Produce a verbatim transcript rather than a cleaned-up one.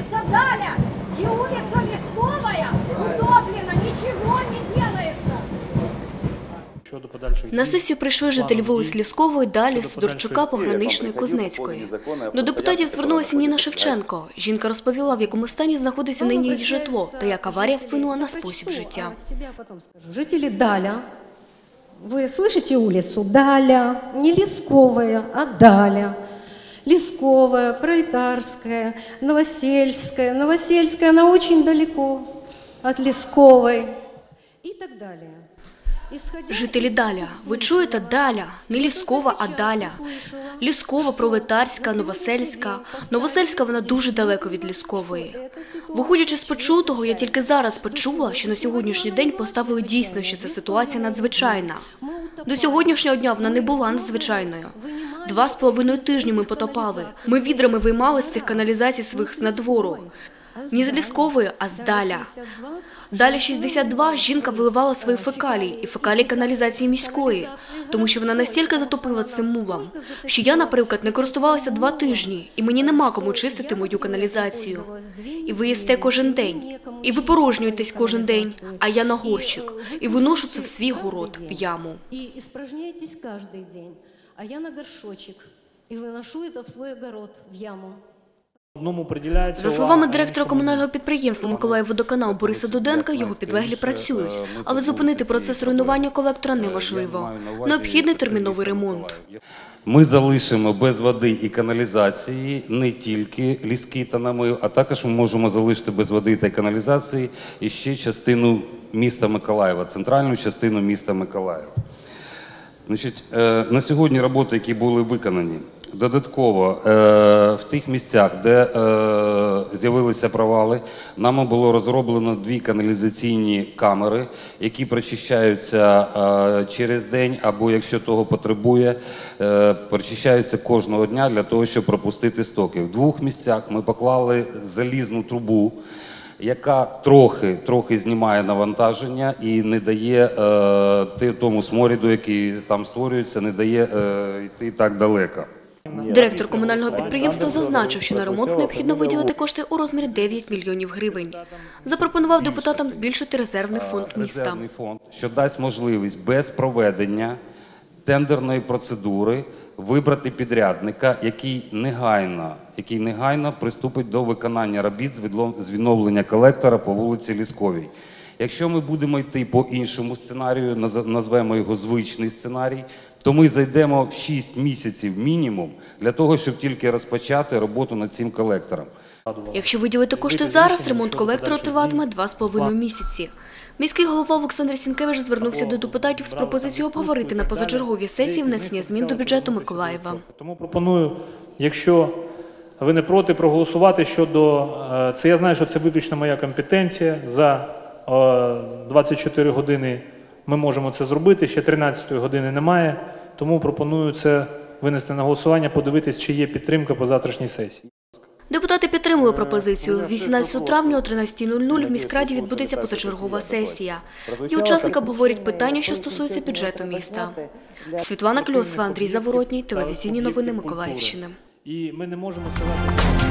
улица Даля и улица Лесковая утоплена, ничего не делается. На сесію прийшли жителі вулиць Ліскової, Далі, Сидорчука, Пограничної, Кузнецької. До депутатів звернулася Ніна Шевченко. Жінка розповіла, в якому стані знаходиться нині її житло та як аварія вплинула на спосіб життя. Жителі Даля, ви слышите улицу? Даля, не Лісковая, а Даля. Лесковая, Пролетарская, Новосельская. Новосельская, она очень далеко от Лесковой и так далее. Жителі Даля. Ви чуєте? Даля. Не Ліскова, а Даля. Ліскова, Пролетарська, Новосельська. Новосельська, вона дуже далеко від Ліскової. Виходячи з почутого, я тільки зараз почула, що на сьогоднішній день поставили дійсно, що ця ситуація надзвичайна. До сьогоднішнього дня вона не була надзвичайною. Два з половиною тижні ми потопали. Ми відрами виймали з цих каналізацій своїх з надвору. Не з Ліскової, а з Даля. Далі шістдесят два жінка виливала свої фекалії і фекалії каналізації міської, тому що вона настільки затопила цим мулом, що я, наприклад, не користувалася два тижні, і мені нема кому чистити мою каналізацію. І ви їсте кожен день, і ви порожнюєтесь кожен день, а я на горщик, і виношу це в свій город, в яму. І спражняєтесь кожен день, а я на горшочок, і виношу це в свій город, в яму. За словами директора комунального підприємства «Миколаївводоканал» Бориса Дуденка, його підлеглі працюють, але зупинити процес руйнування колектора неможливо. Необхідний терміновий ремонт. Ми залишимо без води і каналізації не тільки Ліски та Намив, а також ми можемо залишити без води та каналізації і ще частину міста Миколаєва, центральну частину міста Миколаєва. Значить, на сьогодні роботи, які були виконані, додатково в тих місцях, де з'явилися провали, нами було розроблено дві каналізаційні камери, які прочищаються через день або, якщо того потребує, прочищаються кожного дня для того, щоб пропустити стоки. В двох місцях ми поклали залізну трубу, яка трохи, трохи знімає навантаження і не дає е, тому сморіду, який там створюється, не дає е, йти так далеко. Директор комунального підприємства зазначив, що на ремонт необхідно виділити кошти у розмірі дев'ять мільйонів гривень. Запропонував депутатам збільшити резервний фонд міста. Резервний фонд, що дасть можливість без проведення тендерної процедури вибрати підрядника, який негайно, який негайно приступить до виконання робіт з відновлення колектора по вулиці Лісковій. Якщо ми будемо йти по іншому сценарію, назвемо його звичний сценарій, то ми зайдемо в шість місяців мінімум для того, щоб тільки розпочати роботу над цим колектором. Якщо виділити кошти зараз, ремонт колектора триватиме два з половиною місяці. Міський голова Олександр Сінкевич звернувся до депутатів з пропозицією обговорити на позачерговій сесії внесення змін до бюджету Миколаєва. Тому пропоную, якщо ви не проти, проголосувати щодо, це я знаю, що це виключно моя компетенція, за двадцять чотири години ми можемо це зробити, ще тринадцятої години немає, тому пропоную це винести на голосування, подивитись, чи є підтримка по завтрашній сесії. Депутати підтримали пропозицію. вісімнадцятого травня о тринадцятій нуль нуль в міськраді відбудеться позачергова сесія. Її учасники обговорять питання, що стосуються бюджету міста. Світлана Кльосова, Андрій Заворотній, телевізійні новини Миколаївщини. І ми не можемо сказати...